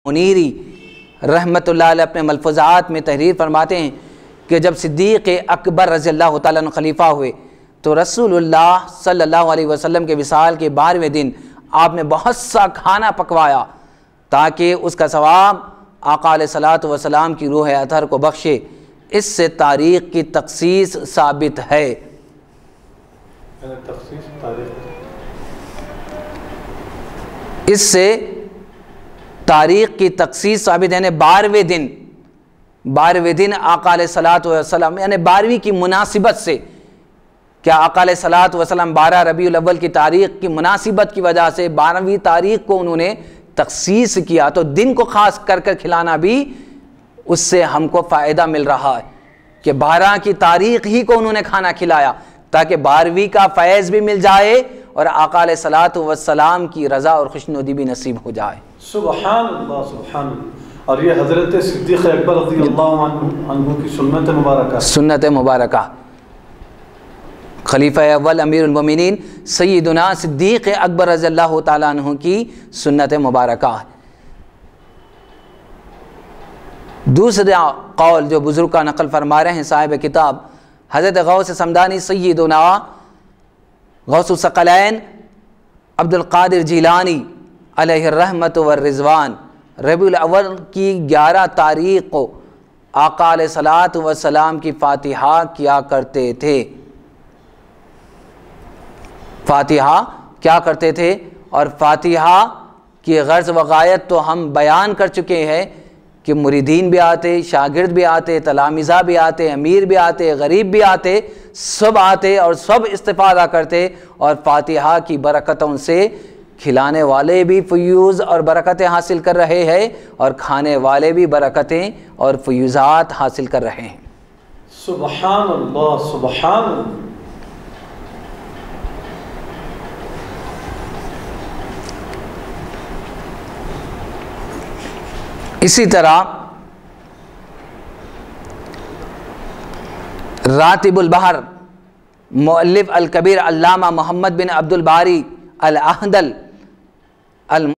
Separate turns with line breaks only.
منیری رحمۃ اللہ علیہ اپنے ملفوظات میں تحریر فرماتے ہیں کہ جب صدیق اکبر رضی اللہ تعالیٰ عنہ خلیفہ ہوئے تو رسول اللہ صلی اللہ علیہ وسلم کے وصال کے 12ویں دن آپ نے بہت سا کھانا پکوایا تاکہ اس کا ثواب آقا علیہ الصلوۃ والسلام کی روح اطہر کو بخشے۔ اس سے تاریخ کی تخصیص ثابت ہے۔ اس سے تاریخ کی تخصیص ثابت ہے، یعنی 12ویں دن آقا علیہ الصلوۃ والسلام، یعنی 12ویں کی مناسبت سے، کیا آقا علیہ الصلوۃ والسلام 12 ربیع الاول کی تاریخ کی مناسبت کی وجہ سے 12ویں تاریخ کو انہوں نے تخصیص کیا، تو دن کو خاص کر کھلانا بھی اس سے ہم کو فائدہ مل رہا ہے کہ 12 کی تاریخ ہی کو انہوں نے کھانا کھلایا تاکہ 12ویں کا فیض بھی مل جائے اور آقا علیہ الصلوۃ والسلام کی رضا اور خوشنودی بھی نصیب ہو جائے۔
سبحان اللہ سبحان اللہ۔ اور یہ حضرت صدیق اکبر رضی اللہ عنہ کی سنت مبارکہ، خلیفہ اول امیر المومنین سیدنا صدیق اکبر رضی اللہ تعالیٰ عنہ کی سنت مبارکہ۔ دوسرا قول جو بزرگ کا نقل فرما رہے ہیں صاحب کتاب حضرت غوث سمدانی سیدنا غوث الثقلین عبد القادر جیلانی علیہ الرحمت والرضوان ربیع الاول کی 11 تاریخ کو آقا علیہ الصلوۃ والسلام کی فاتحہ کیا کرتے تھے۔ فاتحہ کیا کرتے تھے، اور فاتحہ کی غرض و غایت تو ہم بیان کر چکے ہیں کہ مریدین بھی آتے، شاگرد بھی آتے، تلامذہ بھی آتے، امیر بھی آتے، غریب بھی آتے، سب آتے اور سب استفادہ کرتے، اور فاتحہ کی برکتوں سے کھلانے والے بھی فیوز اور برکتیں حاصل کر رہے ہیں اور کھانے والے بھی برکتیں اور فیوزات حاصل کر رہے ہیں۔ سبحان اللہ سبحان اللہ۔
اسی طرح راتب البحر مؤلف الکبیر علامہ محمد بن عبد الباری الاحدل